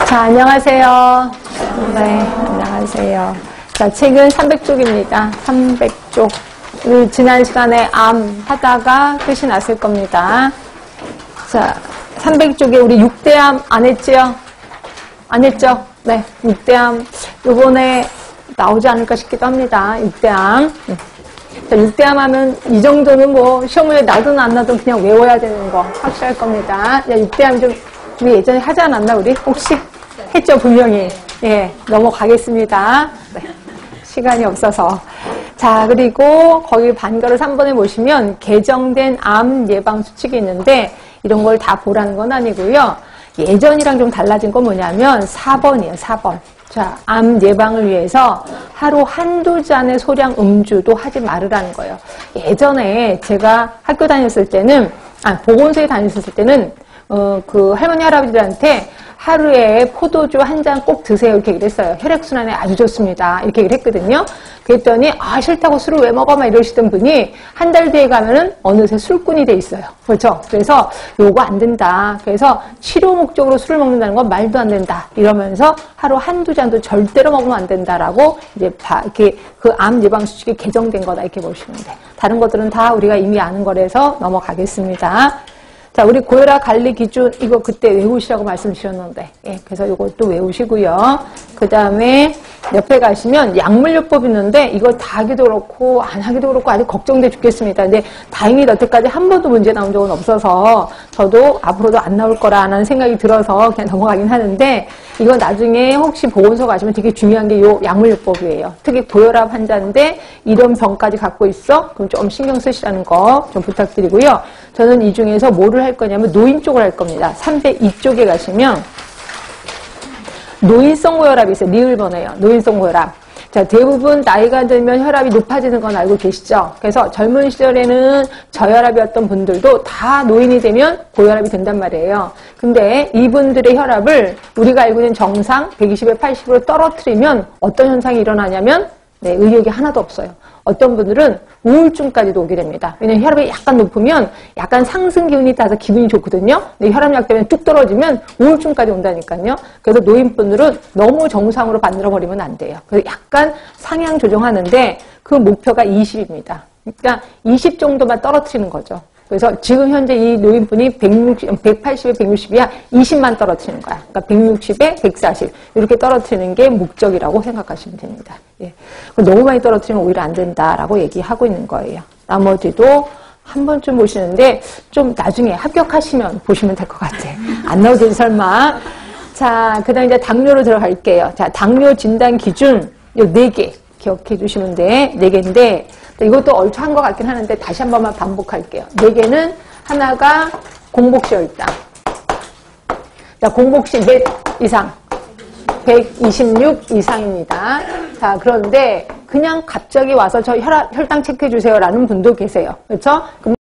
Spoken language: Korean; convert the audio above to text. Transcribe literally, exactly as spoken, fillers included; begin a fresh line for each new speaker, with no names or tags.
자, 안녕하세요. 네, 안녕하세요. 자, 책은 삼백 쪽입니다. 삼백 쪽. 지난 시간에 암 하다가 끝이 났을 겁니다. 자, 삼백 쪽에 우리 육 대 암 안 했지요? 안 했죠? 네, 육 대 암. 요번에 나오지 않을까 싶기도 합니다. 육 대 암. 자, 육 대 암 하면 이 정도는 뭐 시험에 나든 안 나든 그냥 외워야 되는 거 확실할 겁니다. 야, 육 대 암 좀 우리 예전에 하지 않았나 우리? 혹시? 했죠, 분명히. 예, 넘어가겠습니다. 네, 시간이 없어서. 자, 그리고 거기 반가를 삼 번에 보시면 개정된 암 예방 수칙이 있는데 이런 걸 다 보라는 건 아니고요. 예전이랑 좀 달라진 건 뭐냐면 사 번이에요, 사 번. 자, 암 예방을 위해서 하루 한두 잔의 소량 음주도 하지 말으라는 거예요. 예전에 제가 학교 다녔을 때는, 아, 보건소에 다녔을 때는, 어, 그 할머니, 할아버지들한테 하루에 포도주 한 잔 꼭 드세요. 이렇게 얘기를 했어요. 혈액순환에 아주 좋습니다. 이렇게 얘기를 했거든요. 그랬더니, 아, 싫다고 술을 왜 먹어? 막 이러시던 분이 한 달 뒤에 가면은 어느새 술꾼이 돼 있어요. 그렇죠? 그래서 요거 안 된다. 그래서 치료 목적으로 술을 먹는다는 건 말도 안 된다. 이러면서 하루 한두 잔도 절대로 먹으면 안 된다라고 이제 바, 이렇게 그 암 예방 수칙이 개정된 거다. 이렇게 보시면 돼. 다른 것들은 다 우리가 이미 아는 거라서 넘어가겠습니다. 자, 우리 고혈압 관리 기준, 이거 그때 외우시라고 말씀 주셨는데, 예, 그래서 이것도 외우시고요. 그 다음에 옆에 가시면 약물요법 있는데, 이거 다 하기도 그렇고, 안 하기도 그렇고, 아주 걱정돼 죽겠습니다. 근데 다행히 여태까지 한 번도 문제 나온 적은 없어서, 저도 앞으로도 안 나올 거라는 생각이 들어서 그냥 넘어가긴 하는데, 이거 나중에 혹시 보건소 가시면 되게 중요한 게 요 약물요법이에요. 특히 고혈압 환자인데, 이런 병까지 갖고 있어? 그럼 좀 신경 쓰시라는 거 좀 부탁드리고요. 저는 이 중에서 뭐를 할 거냐면 노인 쪽을 할 겁니다. 삼백이 쪽에 가시면 노인성 고혈압이 있어요. 리을번호예요. 노인성 고혈압. 자, 대부분 나이가 들면 혈압이 높아지는 건 알고 계시죠? 그래서 젊은 시절에는 저혈압이었던 분들도 다 노인이 되면 고혈압이 된단 말이에요. 근데 이분들의 혈압을 우리가 알고 있는 정상 백이십에 팔십으로 떨어뜨리면 어떤 현상이 일어나냐면 네, 의욕이 하나도 없어요. 어떤 분들은 우울증까지도 오게 됩니다. 왜냐면 혈압이 약간 높으면 약간 상승 기운이 따라서 기분이 좋거든요. 근데 혈압약 때문에 뚝 떨어지면 우울증까지 온다니까요. 그래서 노인분들은 너무 정상으로 만들어버리면 안 돼요. 그래서 약간 상향 조정하는데 그 목표가 이십입니다. 그러니까 이십 정도만 떨어뜨리는 거죠. 그래서 지금 현재 이 노인분이 백육십, 백팔십에 백육십이야 이십만 떨어뜨리는 거야. 그러니까 백육십에 백사십 이렇게 떨어뜨리는 게 목적이라고 생각하시면 됩니다. 예. 너무 많이 떨어뜨리면 오히려 안 된다라고 얘기하고 있는 거예요. 나머지도 한 번쯤 보시는데 좀 나중에 합격하시면 보시면 될 것 같아. 안 나오겠지 설마. 자, 그 다음에 이제 당뇨로 들어갈게요. 자, 당뇨 진단 기준 요 네 개 기억해 주시면 돼. 네 개인데 이것도 얼추 한 것 같긴 하는데 다시 한 번만 반복할게요. 네 개는 하나가 공복시 혈당. 자, 공복시 몇 이상? 백이십육 이상입니다. 자, 그런데 그냥 갑자기 와서 저 혈압, 혈당 체크해 주세요라는 분도 계세요. 그렇죠?